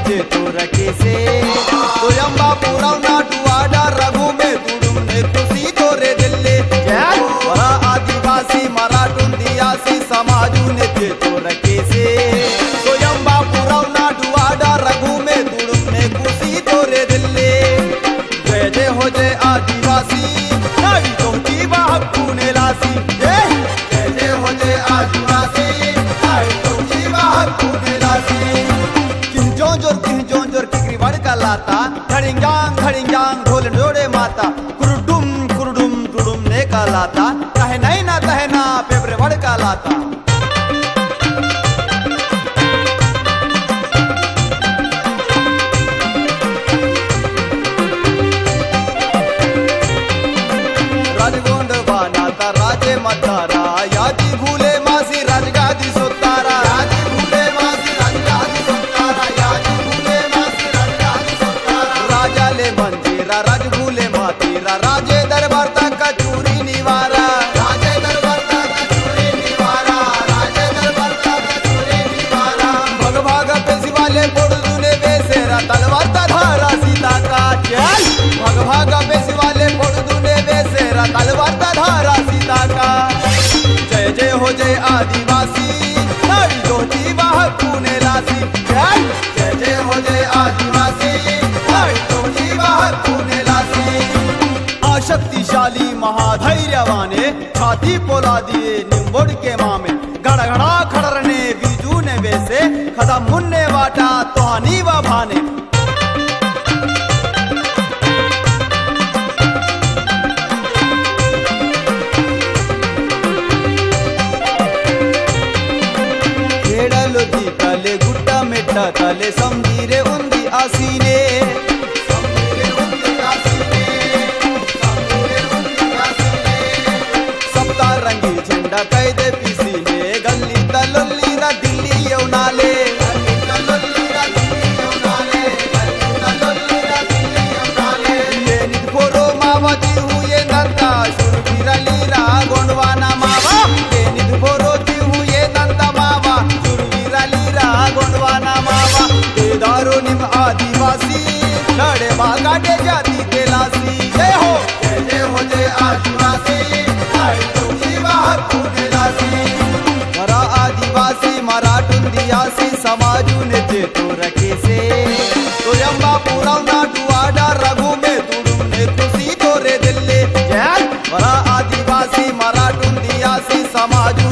जे तो रखे से सोयंबा पुरवना डुआडा रघु में तुडुम ने खुशी तोरे दिल्ले वरा आदिवासी मराठुन दियासी समाजू ने जे तो रखे से सोयंबा पुरवना डुआडा रघु में तुडुम ने खुशी तोरे दिल्ले जय जय हो जय आदिवासी नाड़ी तुमकी बाहु ने लासी जय जय हो जय आदिवासी नाड़ी तुमकी बाहु ने लासी किंजोंजोर किकरी वड़का लाता धड़िंगांग ढोल डोड़े माता कुरुडुम कुरुडुम ने का लाता कहे ना पेपरे वड़का लाता राजगोंड बानाता राजे मतारा यादी भूले मासी राजगादी सोतारा यादी भूले मासी राजगादी सोतारा यादी भूले मासी राजगादी सोतारा राजा ले मंजीरा राज भूले मातीरा राजे दरबार तक का चूरी निवारा राजे दरबार तक का चूरी निवारा राजे दरबार तक का चूरी निवारा भग भाग पे शिवाले बोड़ दुने बेसेरा तलवार धारा सीता का चल भग भाग पे शिवाले बोड़ दुने बेसेरा तलवार धारा सीता का जय जय हो जय आदिवासी नाड़ी धोती बाहु ने लासी जय जय हो जय आदिवासी नाड़ी धोती बाहु ने लासी शक्तिशाली महाधैर्यवाने छाती पोला दिए निम्बोड़ के मामे गड़गड़ा खड़रने बीजू ने वैसे खदा मुन्ने वाटा तोहानी व भाने खेड़लो जीतले गुड्डा मेटा तले समझीरे उंदी आसीने रंगी झंडा कैदे पीसी ने गली तलोली रा दिल्ली यौनाले ये निधोरो मावाजी हुए नंदा शुरवीरा लीरा गोंडवाना मावा ये निधोरो जी हुए नंदा मावा शुरवीरा लीरा गोंडवाना मावा केदारो निम आदिवासी लड़े बागाटे जाति तेलासी जय हो जय आदिवासी वरा आदिवासी मराठुन दियासी समाजू ने जे तो रखे से सोयंबा पुरवना डुआडा रघु में तुडुम ने खुशी तोरे दिल्ले वरा आदिवासी मराठुन दियासी समाजू